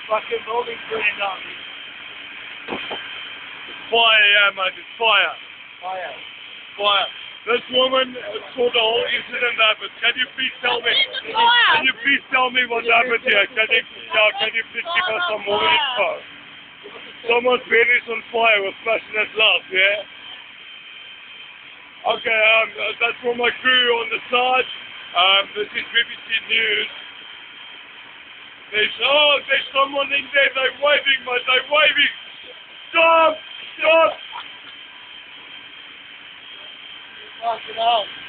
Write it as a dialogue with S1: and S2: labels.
S1: Fucking building's burning down.
S2: Fire, yeah, mate, it's fire.
S1: Fire.
S2: Fire. This woman saw the whole incident happen. Can you please tell me? Can you please tell me what happened here? Can you please give us some more info? Someone's bed is on fire with passionate love, yeah? Okay, that's for my crew on the side. This is BBC News. There's someone in there. They're waving, mate. They're waving. Stop! Stop!
S1: Fucking hell.